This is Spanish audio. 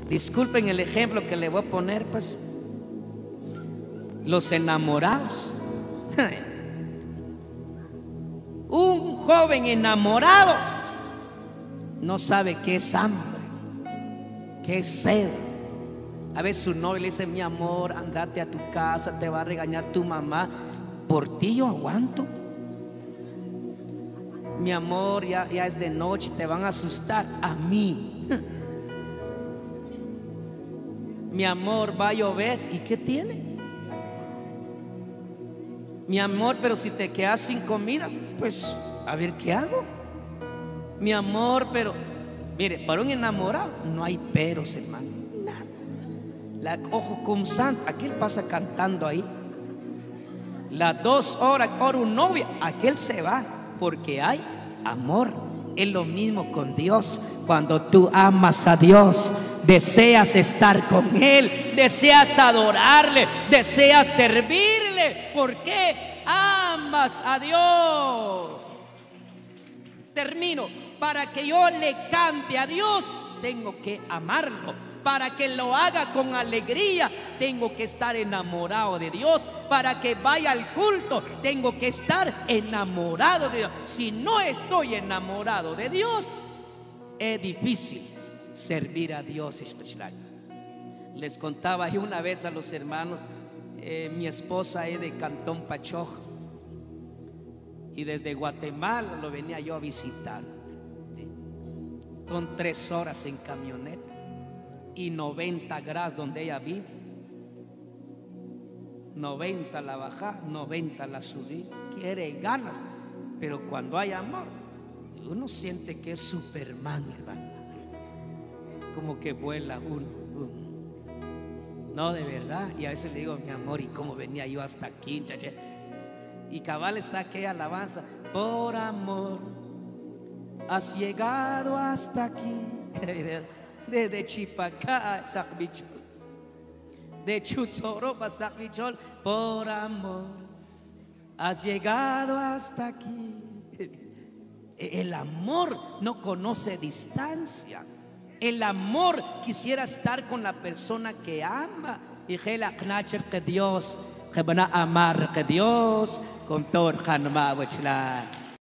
Disculpen el ejemplo que le voy a poner, pues. Los enamorados. Un joven enamorado no sabe qué es hambre, qué es sed. A veces su novio le dice: mi amor, andate a tu casa, te va a regañar tu mamá. Por ti yo aguanto. Mi amor, ya es de noche, te van a asustar. A mí. Mi amor, va a llover. ¿Y qué tiene? Mi amor, pero si te quedas sin comida, pues a ver qué hago. Mi amor, pero mire, para un enamorado no hay peros, hermano. Nada. Ojo con santo, aquel pasa cantando ahí. Las 2 horas con un novio, aquel se va porque hay amor. Es lo mismo con Dios. Cuando tú amas a Dios, deseas estar con Él, deseas adorarle, deseas servirle. ¿Por qué? Amas a Dios. Termino. Para que yo le cante a Dios, tengo que amarlo. Para que lo haga con alegría, tengo que estar enamorado de Dios. Para que vaya al culto, tengo que estar enamorado de Dios. Si no estoy enamorado de Dios, es difícil servir a Dios. Les contaba yo una vez a los hermanos, mi esposa es de Cantón Pachoj y desde Guatemala lo venía yo a visitar. Son 3 horas en camioneta y 90 grados donde ella vive. 90 la baja, 90 la subí. Quiere ganas, pero cuando hay amor, uno siente que es Superman, hermano. Como que vuela uno. No, de verdad. Y a veces le digo: mi amor, ¿y cómo venía yo hasta aquí, chache? Y cabal está aquella alabanza: por amor has llegado hasta aquí. Desde Chipacá, Sacbichol, de Chuzoropa, Sacbichol, por amor has llegado hasta aquí. El amor no conoce distancia. El amor quisiera estar con la persona que ama. Y que Dios, que van a amar que Dios con todo el